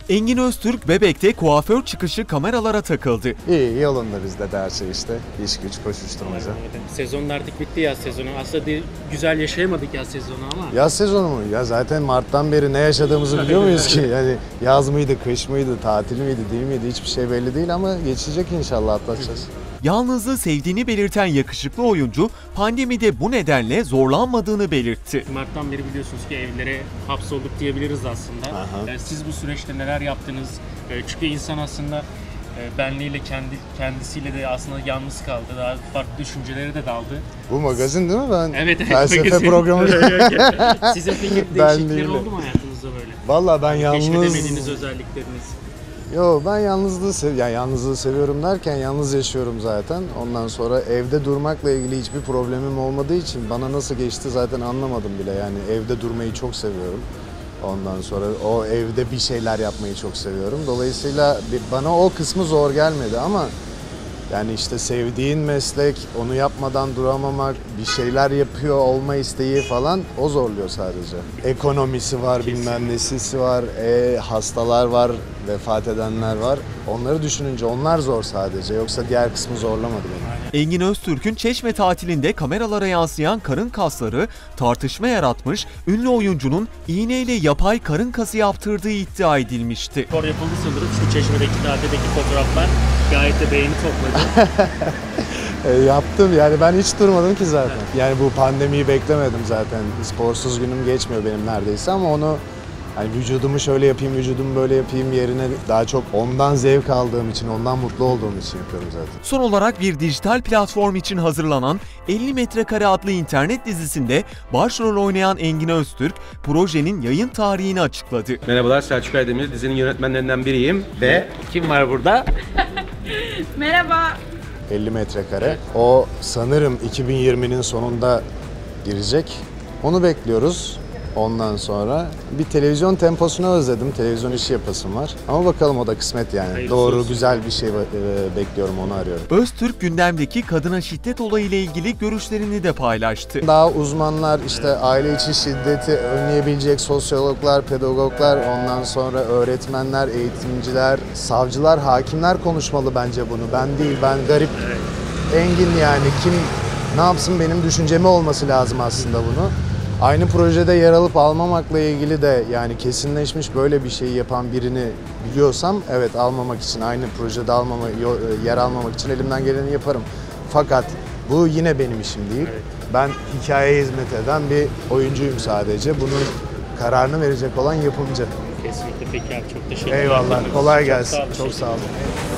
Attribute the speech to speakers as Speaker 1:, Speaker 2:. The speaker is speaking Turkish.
Speaker 1: Engin Öztürk Bebek'te kuaför çıkışı kameralara takıldı.
Speaker 2: İyi, yolunda bizde de her şey işte. İş güç, koşuşturmaca.
Speaker 3: Sezonun artık bitti, yaz sezonu. Aslında güzel yaşayamadık yaz sezonu ama.
Speaker 2: Yaz sezonu mu? Ya zaten Mart'tan beri ne yaşadığımızı biliyor muyuz ki? Yani yaz mıydı, kış mıydı, tatil miydi, değil miydi hiçbir şey belli değil ama geçecek inşallah, atlatacağız.
Speaker 1: Yalnızlığı sevdiğini belirten yakışıklı oyuncu pandemide bu nedenle zorlanmadığını belirtti.
Speaker 3: Mart'tan beri biliyorsunuz ki evlere hapsolduk diyebiliriz aslında. Yani siz bu süreçte neler yaptınız? Çünkü insan aslında benliğiyle kendisiyle de aslında yalnız kaldı. Daha farklı düşüncelere de daldı.
Speaker 2: Bu magazin değil mi? Ben
Speaker 3: evet,
Speaker 2: felsefe programı.
Speaker 3: Sizin peki değişiklikleri oldu mu hayatınızda böyle?
Speaker 2: Vallahi ben yalnız...
Speaker 3: Keşfedemediğiniz özellikleriniz.
Speaker 2: Yo, ben yalnızlığı seviyorum derken yalnız yaşıyorum zaten. Ondan sonra evde durmakla ilgili hiçbir problemim olmadığı için bana nasıl geçti zaten anlamadım bile. Yani evde durmayı çok seviyorum. Ondan sonra o evde bir şeyler yapmayı çok seviyorum. Dolayısıyla bana o kısmı zor gelmedi ama yani işte sevdiğin meslek, onu yapmadan duramamak, bir şeyler yapıyor olma isteği falan o zorluyor sadece. Ekonomisi var, bilmem nesisi var, hastalar var, vefat edenler var. Onları düşününce onlar zor sadece. Yoksa diğer kısmı zorlamadı beni.
Speaker 1: Engin Öztürk'ün Çeşme tatilinde kameralara yansıyan karın kasları tartışma yaratmış, ünlü oyuncunun iğneyle yapay karın kası yaptırdığı iddia edilmişti.
Speaker 3: Spor yapıldı sanırım çünkü Çeşme'deki tatildeki fotoğraflar gayet de beğeni topladı.
Speaker 2: Yaptım yani, ben hiç durmadım ki zaten. Yani bu pandemiyi beklemedim zaten. Sporsuz günüm geçmiyor benim neredeyse ama onu hani vücudumu şöyle yapayım, vücudumu böyle yapayım yerine daha çok ondan zevk aldığım için, ondan mutlu olduğum için yapıyorum zaten.
Speaker 1: Son olarak bir dijital platform için hazırlanan 50 Metrekare adlı internet dizisinde başrol oynayan Engin Öztürk, projenin yayın tarihini açıkladı.
Speaker 4: Merhabalar, Selçuk Aydemir, dizinin yönetmenlerinden biriyim ve kim var burada?
Speaker 5: Merhaba.
Speaker 2: 50 Metrekare. O sanırım 2020'nin sonunda girecek. Onu bekliyoruz. Ondan sonra bir televizyon temposunu özledim. Televizyon işi yapasım var. Ama bakalım, o da kısmet yani.
Speaker 3: Hayırlısı
Speaker 2: Doğru,
Speaker 3: olsun.
Speaker 2: güzel bir şey bekliyorum, onu arıyorum.
Speaker 1: Öztürk gündemdeki kadına şiddet olayıyla ilgili görüşlerini de paylaştı.
Speaker 2: Daha uzmanlar, işte aile içi şiddeti önleyebilecek sosyologlar, pedagoglar, ondan sonra öğretmenler, eğitimciler, savcılar, hakimler konuşmalı bence bunu. Ben değil, ben garip Engin yani. Kim ne yapsın, benim düşüncemi olması lazım aslında bunu. Aynı projede yer alıp almamakla ilgili de yani kesinleşmiş böyle bir şeyi yapan birini biliyorsam evet, almamak için, aynı projede yer almamak için elimden geleni yaparım. Fakat bu yine benim işim değil. Ben hikayeye hizmet eden bir oyuncuyum sadece. Bunun kararını verecek olan yapımcı.
Speaker 3: Kesinlikle, peki abi, çok teşekkürler.
Speaker 2: Eyvallah, kolay gelsin.
Speaker 3: Çok sağ olun.
Speaker 2: Çok sağ olun.